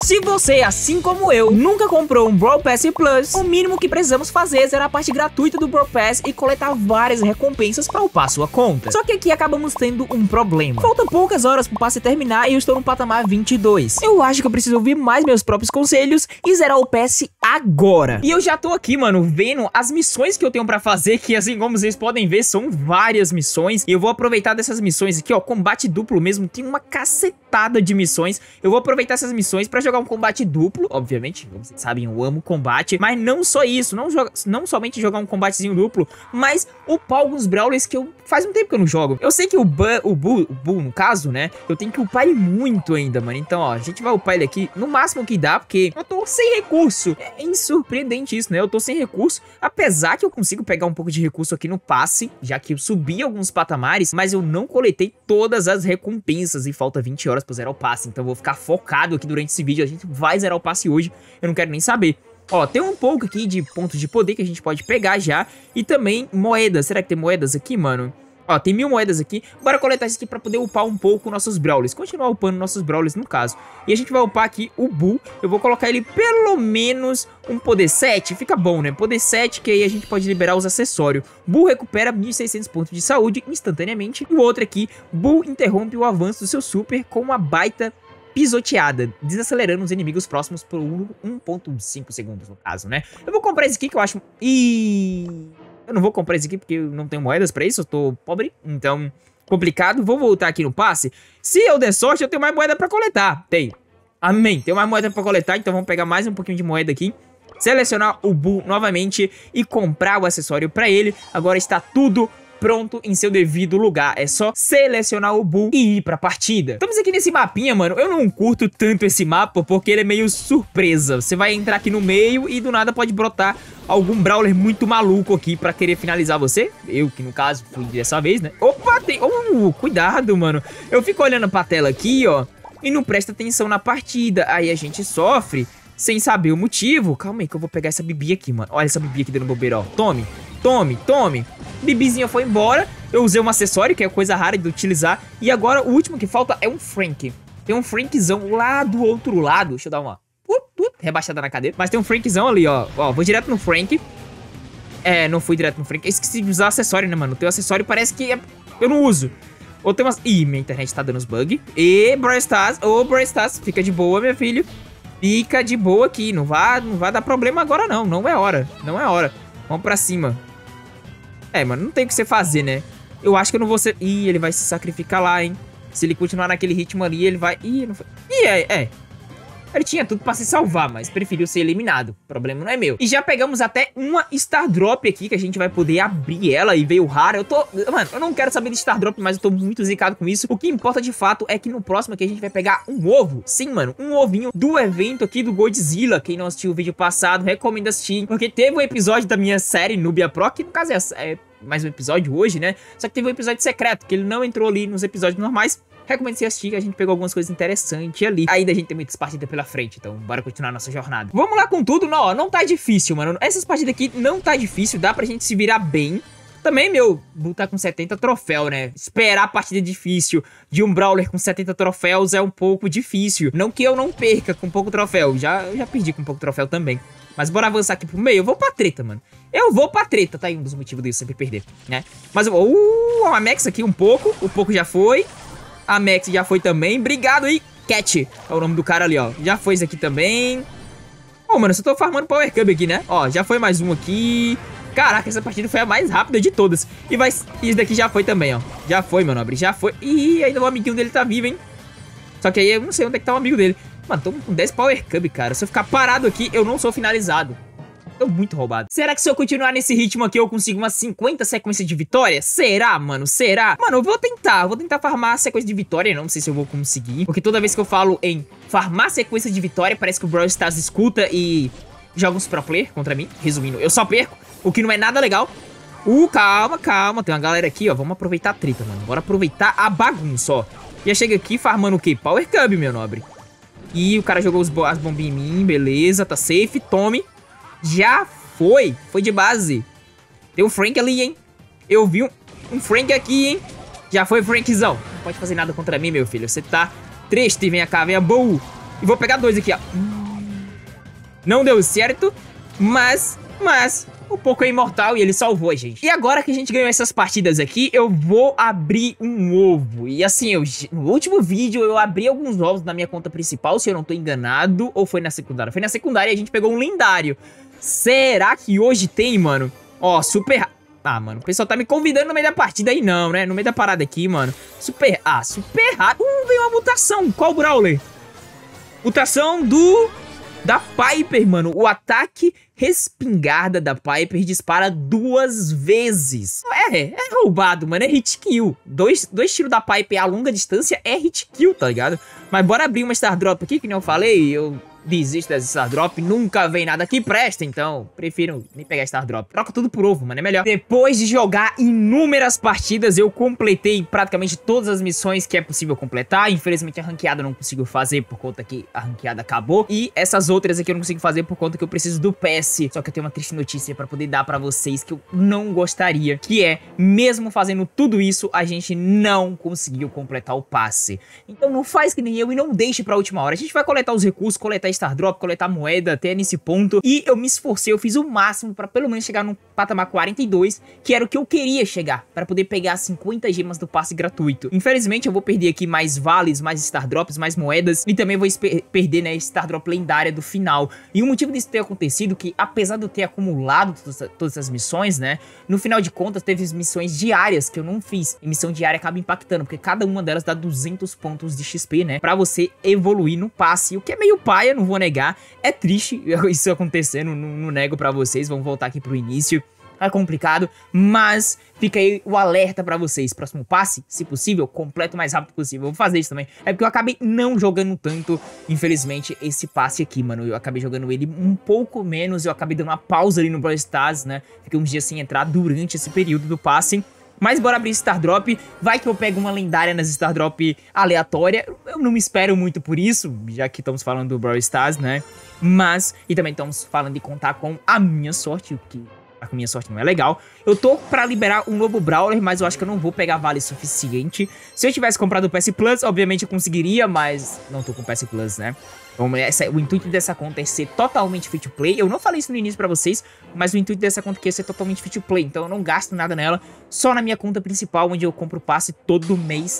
Se você, assim como eu, nunca comprou um Brawl Pass Plus, o mínimo que precisamos fazer é zerar a parte gratuita do Brawl Pass e coletar várias recompensas para upar sua conta. Só que aqui acabamos tendo um problema. Faltam poucas horas pro passe terminar e eu estou no patamar 22. Eu acho que eu preciso ouvir mais meus próprios conselhos e zerar o pass agora. E eu já tô aqui, mano, vendo as missões que eu tenho pra fazer, que assim como vocês podem ver, são várias missões. E eu vou aproveitar dessas missões aqui, ó, combate duplo mesmo, tem uma cacetada de missões. Eu vou aproveitar essas missões pra jogar um combate duplo, obviamente, como vocês sabem, eu amo combate. Mas não só isso, não somente jogar um combatezinho duplo, mas upar alguns Brawlers que eu faz um tempo que eu não jogo. Eu sei que o Bull, no caso, né, eu tenho que upar ele muito ainda, mano. Então, ó, a gente vai upar ele aqui no máximo que dá, porque eu tô sem recurso. É surpreendente isso, né? Eu tô sem recurso, apesar que eu consigo pegar um pouco de recurso aqui no passe, já que eu subi alguns patamares, mas eu não coletei todas as recompensas e falta 20 horas pra zerar o passe. Então eu vou ficar focado aqui durante esse vídeo. A gente vai zerar o passe hoje, eu não quero nem saber. Ó, tem um pouco aqui de pontos de poder que a gente pode pegar já, e também moedas. Será que tem moedas aqui, mano? Ó, tem 1000 moedas aqui. Bora coletar isso aqui pra poder upar um pouco nossos Brawlers. Continuar upando nossos Brawlers no caso. E a gente vai upar aqui o Bull. Eu vou colocar ele pelo menos um poder 7. Fica bom, né? Poder 7, que aí a gente pode liberar os acessórios. Bull recupera 1600 pontos de saúde instantaneamente. E o outro aqui, Bull interrompe o avanço do seu super com uma baita pisoteada, desacelerando os inimigos próximos por 1.5 segundos, no caso, né? Eu vou comprar esse aqui que eu acho... Eu não vou comprar esse aqui porque eu não tenho moedas pra isso, eu tô pobre, então complicado. Vou voltar aqui no passe. Se eu der sorte, eu tenho mais moeda pra coletar. Tenho. Amém. Tenho mais moeda pra coletar, então vamos pegar mais um pouquinho de moeda aqui. Selecionar o Bull novamente e comprar o acessório pra ele. Agora está tudo pronto em seu devido lugar. É só selecionar o Bull e ir pra partida. Estamos aqui nesse mapinha, mano. Eu não curto tanto esse mapa porque ele é meio surpresa. Você vai entrar aqui no meio e do nada pode brotar algum Brawler muito maluco aqui pra querer finalizar você. Eu, que no caso, fui dessa vez, né? Opa, tem... cuidado, mano. Eu fico olhando pra tela aqui, ó, e não presta atenção na partida. Aí a gente sofre sem saber o motivo. Calma aí que eu vou pegar essa Bibi aqui, mano. Olha essa Bibi aqui dando bobeira, ó. Tome, tome, tome. Bibizinha foi embora. Eu usei um acessório, que é coisa rara de utilizar. E agora o último que falta é um Frank. Tem um Frankzão lá do outro lado. Deixa eu dar uma rebaixada na cadeira. Mas tem um Frankzão ali, ó. Ó, vou direto no Frank. É, não fui direto no Frank. Eu esqueci de usar acessório, né, mano? O teu acessório parece que eu não uso. Ou tem umas... Ih, minha internet tá dando uns bugs. E Brawl Stars. Ô, Brawl Stars, fica de boa, meu filho. Fica de boa aqui. Não vai dar problema agora, não. Não é hora. Não é hora. Vamos pra cima. É, mano, não tem o que você fazer, né? Eu acho que eu não vou ser... Ih, ele vai se sacrificar lá, hein? Se ele continuar naquele ritmo ali, ele vai... Ih, não foi... Ih, Ele tinha tudo pra se salvar, mas preferiu ser eliminado. O problema não é meu. E já pegamos até uma Star Drop aqui, que a gente vai poder abrir ela e veio rara. Mano, eu não quero saber de Star Drop, mas eu tô muito zicado com isso. O que importa de fato é que no próximo aqui a gente vai pegar um ovo. Sim, mano, um ovinho do evento aqui do Godzilla. Quem não assistiu o vídeo passado, recomendo assistir. Porque teve um episódio da minha série Nubia Pro, que no caso é mais um episódio hoje, né? Só que teve um episódio secreto, que ele não entrou ali nos episódios normais. Recomendo você assistir, que a gente pegou algumas coisas interessantes ali. Ainda a gente tem muitas partidas pela frente, então bora continuar nossa jornada. Vamos lá com tudo. Não, ó, não tá difícil, mano. Essas partidas aqui não tá difícil, dá pra gente se virar bem. Também, meu, Bull tá com 70 troféus, né? Esperar a partida difícil de um Brawler com 70 troféus é um pouco difícil. Não que eu não perca com pouco troféu, eu já perdi com pouco troféu também. Mas bora avançar aqui pro meio. Eu vou pra treta, mano. Eu vou pra treta, tá aí um dos motivos disso, sempre perder, né? Mas eu vou... a Max aqui um pouco. O pouco já foi. A Max já foi também. Obrigado aí. Cat é o nome do cara ali, ó. Já foi esse aqui também. Ó, mano, eu só tô farmando Power Cub aqui, né? Ó, já foi mais um aqui. Caraca, essa partida foi a mais rápida de todas. E esse daqui já foi também, ó. Já foi, meu nobre. Já foi. Ih, ainda o amiguinho dele tá vivo, hein? Só que aí eu não sei onde é que tá o amigo dele. Mano, tô com 10 Power Cub, cara. Se eu ficar parado aqui, eu não sou finalizado. Tô muito roubado. Será que se eu continuar nesse ritmo aqui eu consigo umas 50 sequências de vitória? Será, mano? Será? Mano, eu vou tentar farmar a sequência de vitória. Não sei se eu vou conseguir, porque toda vez que eu falo em farmar sequência de vitória, parece que o Brawl Stars escuta e joga uns pro player contra mim. Resumindo, eu só perco, o que não é nada legal. Calma, calma. Tem uma galera aqui, ó. Vamos aproveitar a treta, mano. Bora aproveitar a bagunça, ó. Já chega aqui farmando o quê? Power Cub, meu nobre. E o cara jogou as bombinhas em mim, beleza, tá safe. Tome. Já foi. Foi de base. Tem um Frank ali, hein? Eu vi um Frank aqui, hein? Já foi, Frankzão. Não pode fazer nada contra mim, meu filho. Você tá triste. Vem cá, vem a Bull. E vou pegar 2 aqui, ó. Não deu certo, mas o Poco é imortal e ele salvou a gente. E agora que a gente ganhou essas partidas aqui, eu vou abrir um ovo. E assim, no último vídeo eu abri alguns ovos na minha conta principal, se eu não tô enganado. Ou foi na secundária? Foi na secundária e a gente pegou um lendário. Será que hoje tem, mano? Ó, super... Ah, mano, o pessoal tá me convidando no meio da partida aí não, né? No meio da parada aqui, mano. Super raro. Veio uma mutação. Qual Brawler? Mutação da Piper, mano. O ataque respingarda da Piper dispara 2 vezes. É roubado, mano. É hit kill. Dois tiros da Piper a longa distância é hit kill, tá ligado? Mas bora abrir uma Star Drop aqui, que nem eu falei. Eu desisto das Star Drop. Nunca vem nada que presta, então prefiro nem pegar Star Drop. Troca tudo por ovo, mano. É melhor. Depois de jogar inúmeras partidas, eu completei praticamente todas as missões que é possível completar. Infelizmente a ranqueada eu não consigo fazer por conta que a ranqueada acabou. E essas outras aqui eu não consigo fazer por conta que eu preciso do PS. Só que eu tenho uma triste notícia pra poder dar pra vocês que eu não gostaria. Que é, mesmo fazendo tudo isso, a gente não conseguiu completar o passe. Então não faz que nem eu e não deixe pra última hora. A gente vai coletar os recursos, coletar Star Drop, coletar moeda até nesse ponto. E eu me esforcei, eu fiz o máximo pra pelo menos chegar no patamar 42, que era o que eu queria chegar, pra poder pegar 50 gemas do passe gratuito. Infelizmente eu vou perder aqui mais vales, mais Star Drops, mais moedas, e também vou perder, né, Star Drop lendária do final. E o motivo disso ter acontecido que, apesar de eu ter acumulado todas as missões, né, no final de contas teve missões diárias que eu não fiz. E missão diária acaba impactando, porque cada uma delas dá 200 pontos de XP, né, pra você evoluir no passe. O que é meio paia, não vou negar. É triste isso acontecendo, não nego pra vocês. Vamos voltar aqui pro início. É complicado, mas fica aí o alerta pra vocês. Próximo passe, se possível, completo o mais rápido possível. Eu vou fazer isso também. É porque eu acabei não jogando tanto, infelizmente, esse passe aqui, mano. Eu acabei jogando ele um pouco menos. Eu acabei dando uma pausa ali no Brawl Stars, né? Fiquei uns dias sem entrar durante esse período do passe. Mas bora abrir Star Drop. Vai que eu pego uma lendária nas Star Drop aleatória. Eu não me espero muito por isso, já que estamos falando do Brawl Stars, né? Mas, e também estamos falando de contar com a minha sorte, o que a minha sorte não é legal. Eu tô pra liberar um novo Brawler, mas eu acho que eu não vou pegar vale suficiente. Se eu tivesse comprado o PS Plus, obviamente eu conseguiria, mas não tô com o PS Plus, né? Então, o intuito dessa conta é ser totalmente free to play. Eu não falei isso no início pra vocês, mas o intuito dessa conta aqui é ser totalmente free to play. Então eu não gasto nada nela, só na minha conta principal, onde eu compro o passe todo mês.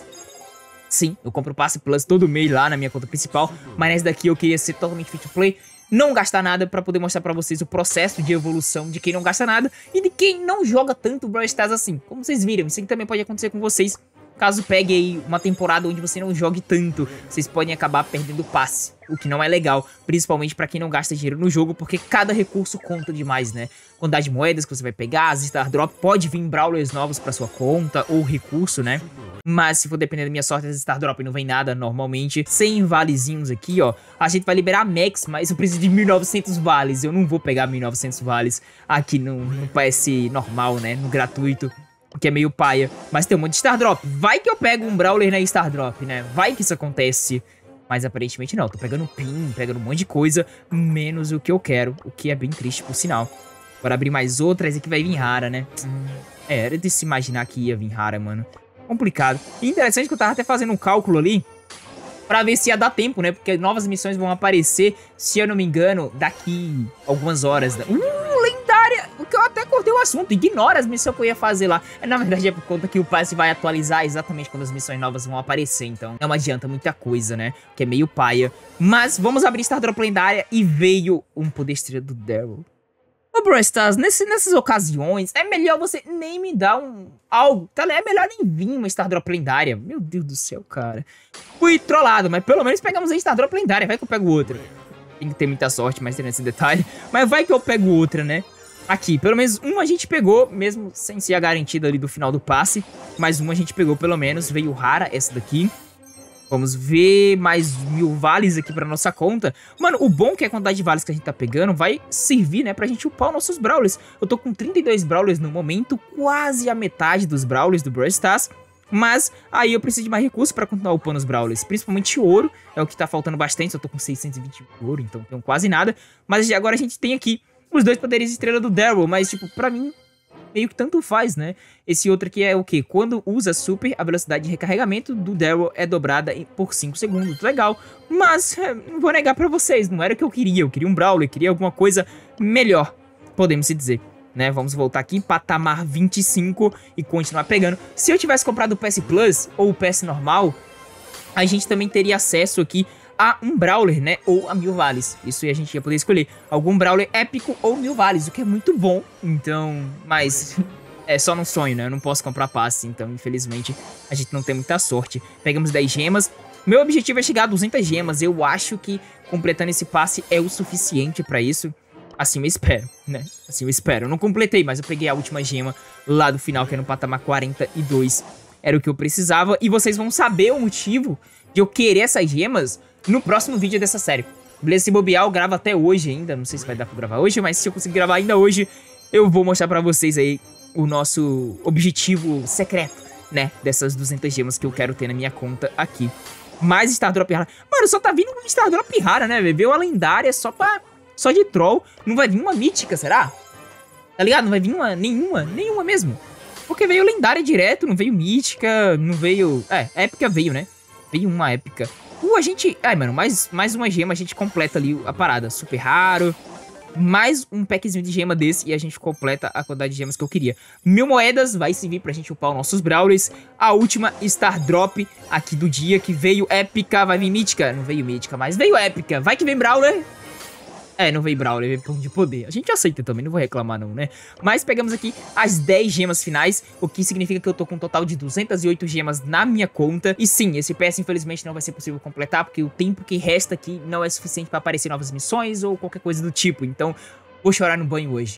Sim, eu compro o passe Plus todo mês lá na minha conta principal, mas nessa daqui eu queria ser totalmente free to play. Não gastar nada pra poder mostrar pra vocês o processo de evolução de quem não gasta nada e de quem não joga tanto Brawl Stars assim. Como vocês viram, isso aqui também pode acontecer com vocês. Caso pegue aí uma temporada onde você não jogue tanto, vocês podem acabar perdendo passe, o que não é legal, principalmente pra quem não gasta dinheiro no jogo, porque cada recurso conta demais, né? Quantidade de moedas que você vai pegar, as Star Drop, pode vir Brawlers novos pra sua conta, ou recurso, né? Mas se for depender da minha sorte, as Star Drop não vem nada normalmente. 100 valezinhos aqui, ó. A gente vai liberar Max, mas eu preciso de 1900 vales. Eu não vou pegar 1900 vales aqui no PS normal, né? No gratuito. Que é meio paia, mas tem um monte de Star Drop. Vai que eu pego um Brawler na Star Drop, né? Vai que isso acontece. Mas aparentemente não, tô pegando pin, pegando um monte de coisa, menos o que eu quero, o que é bem triste por sinal. Bora abrir mais outras, aqui vai vir rara, né? Era de se imaginar que ia vir rara, mano. Complicado. E interessante que eu tava até fazendo um cálculo ali pra ver se ia dar tempo, né? Porque novas missões vão aparecer, se eu não me engano, daqui algumas horas. Lendária! O que eu até cortei o assunto. Ignora as missões que eu ia fazer lá. Na verdade é por conta que o passe vai atualizar exatamente quando as missões novas vão aparecer. Então não adianta muita coisa, né? Que é meio paia. Mas vamos abrir Star Drop lendária e veio um poder estrela do Daryl. Ô, Brawl Stars, nessas ocasiões, é melhor você nem me dar algo, tá? É melhor nem vir uma Star Drop lendária. Meu Deus do céu, cara. Fui trollado, mas pelo menos pegamos a Star Drop lendária. Vai que eu pego outra. Tem que ter muita sorte, mas tem esse detalhe. Mas vai que eu pego outra, né? Aqui, pelo menos uma a gente pegou, mesmo sem ser a garantida ali do final do passe. Mas uma a gente pegou pelo menos, veio rara essa daqui. Vamos ver mais 1000 vales aqui pra nossa conta. Mano, o bom é que a quantidade de vales que a gente tá pegando vai servir, né, pra gente upar os nossos Brawlers. Eu tô com 32 Brawlers no momento, quase a metade dos Brawlers do Brawl Stars. Mas aí eu preciso de mais recursos pra continuar upando os Brawlers. Principalmente ouro, é o que tá faltando bastante. Eu tô com 620 ouro, então não tenho quase nada. Mas agora a gente tem aqui os 2 poderes de estrela do Daryl. Mas, tipo, pra mim, meio que tanto faz, né? Esse outro aqui é o quê? Quando usa super, a velocidade de recarregamento do Daryl é dobrada por 5 segundos. Legal, mas não vou negar pra vocês, não era o que eu queria um Brawler, queria alguma coisa melhor, podemos se dizer. Né, vamos voltar aqui, patamar 25 e continuar pegando. Se eu tivesse comprado o PS Plus ou o PS normal, a gente também teria acesso aqui a um Brawler, né, ou a 1000 vales. Isso aí a gente ia poder escolher algum Brawler épico ou 1000 vales, o que é muito bom. Então, mas é só num sonho, né, eu não posso comprar passe, então infelizmente a gente não tem muita sorte. Pegamos 10 gemas. Meu objetivo é chegar a 200 gemas, eu acho que completando esse passe é o suficiente pra isso. Assim eu espero, né? Assim eu espero. Eu não completei, mas eu peguei a última gema lá do final, que é no patamar 42. Era o que eu precisava. E vocês vão saber o motivo de eu querer essas gemas no próximo vídeo dessa série. Beleza? Se bobear, eu gravo até hoje ainda. Não sei se vai dar pra gravar hoje, mas se eu conseguir gravar ainda hoje, eu vou mostrar pra vocês aí o nosso objetivo secreto, né? Dessas 200 gemas que eu quero ter na minha conta aqui. Mais Stardrop rara. Mano, só tá vindo um Stardrop rara, né? Veio a lendária só de troll. Não vai vir uma mítica, será? Tá ligado? Não vai vir nenhuma mesmo. Porque veio lendária direto, não veio mítica, não veio... épica veio, né? Veio uma épica. A gente... mano, mais uma gema, a gente completa ali a parada. Super raro. Mais um packzinho de gema desse e a gente completa a quantidade de gemas que eu queria. 1000 moedas vai servir pra gente upar os nossos Brawlers. A última Star Drop aqui do dia, que veio épica. Vai vir mítica? Não veio mítica, mas veio épica. Vai que vem Brawler. Não veio Brawler, veio ponto de poder. A gente aceita também, não vou reclamar não, né? Mas pegamos aqui as 10 gemas finais, o que significa que eu tô com um total de 208 gemas na minha conta. E sim, esse PS infelizmente não vai ser possível completar, porque o tempo que resta aqui não é suficiente pra aparecer novas missões ou qualquer coisa do tipo. Então, vou chorar no banho hoje.